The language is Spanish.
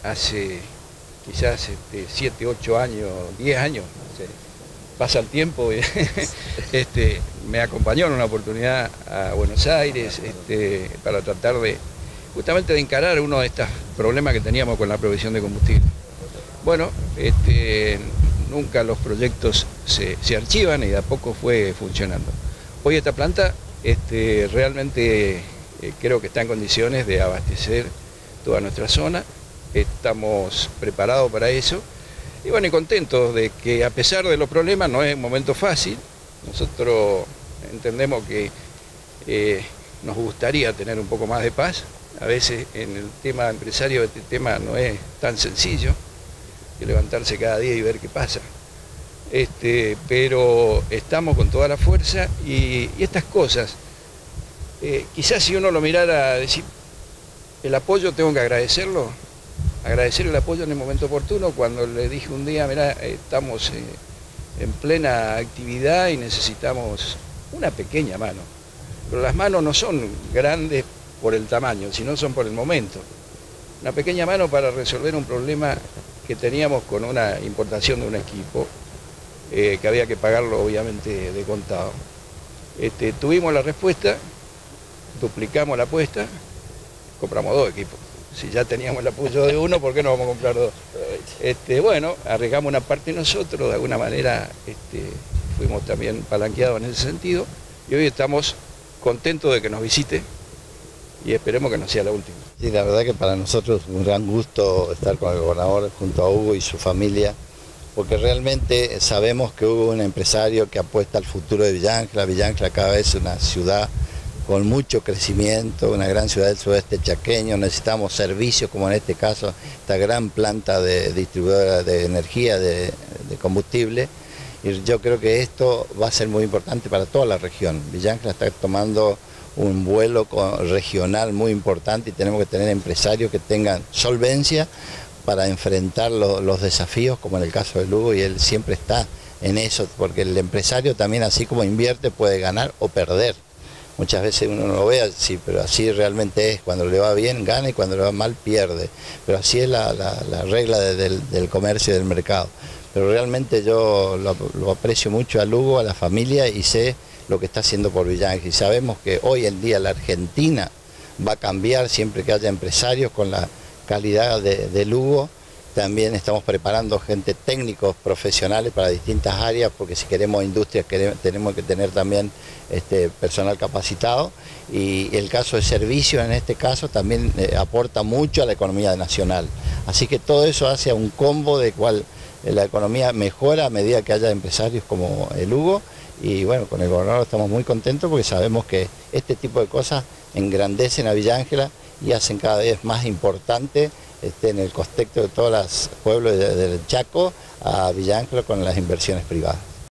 hace quizás 7, 8 años, 10 años, pasa el tiempo, me acompañó en una oportunidad a Buenos Aires para tratar justamente de encarar uno de estos problemas que teníamos con la provisión de combustible. Bueno, nunca los proyectos se archivan y de a poco fue funcionando. Hoy esta planta realmente creo que está en condiciones de abastecer toda nuestra zona, estamos preparados para eso y bueno, y contentos de que a pesar de los problemas no es un momento fácil. Nosotros entendemos que nos gustaría tener un poco más de paz. A veces en el tema empresario este tema no es tan sencillo, que levantarse cada día y ver qué pasa. Pero estamos con toda la fuerza y estas cosas, quizás si uno lo mirara, decir, el apoyo tengo que agradecerlo, agradecer el apoyo en el momento oportuno, cuando le dije un día, mirá, estamos en plena actividad y necesitamos una pequeña mano. Pero las manos no son grandes por el tamaño, sino son por el momento. Una pequeña mano para resolver un problema que teníamos con una importación de un equipo, que había que pagarlo obviamente de contado. Tuvimos la respuesta, duplicamos la apuesta, compramos 2 equipos. Si ya teníamos el apoyo de uno, ¿por qué no vamos a comprar 2? Bueno, arriesgamos una parte nosotros, de alguna manera fuimos también palanqueados en ese sentido, y hoy estamos contentos de que nos visite y esperemos que no sea la última. Sí, la verdad que para nosotros es un gran gusto estar con el gobernador junto a Hugo y su familia, porque realmente sabemos que Hugo es un empresario que apuesta al futuro de Villa Ángela. Villa Ángela cada vez es una ciudad con mucho crecimiento, una gran ciudad del sudeste chaqueño. Necesitamos servicios como en este caso, esta gran planta de distribuidora de energía, de combustible, y yo creo que esto va a ser muy importante para toda la región. Villa Ángela está tomando un vuelo regional muy importante y tenemos que tener empresarios que tengan solvencia para enfrentar los desafíos, como en el caso de Hugo, y él siempre está en eso, porque el empresario también, así como invierte, puede ganar o perder. Muchas veces uno no lo ve así, pero así realmente es. Cuando le va bien, gana, y cuando le va mal, pierde. Pero así es la regla del comercio y del mercado. Pero realmente yo lo aprecio mucho a Hugo, a la familia, y sé lo que está haciendo por Villa Ángela. Y sabemos que hoy en día la Argentina va a cambiar siempre que haya empresarios con la calidad de Hugo. También estamos preparando gente, técnicos profesionales para distintas áreas, porque si queremos industrias tenemos que tener también personal capacitado, y el caso de servicios en este caso también aporta mucho a la economía nacional. Así que todo eso hace un combo de cual la economía mejora a medida que haya empresarios como el Hugo, y bueno, con el gobernador estamos muy contentos porque sabemos que este tipo de cosas engrandecen a Villa Ángela y hacen cada vez más importante en el contexto de todos los pueblos del Chaco a Villa Ángela con las inversiones privadas.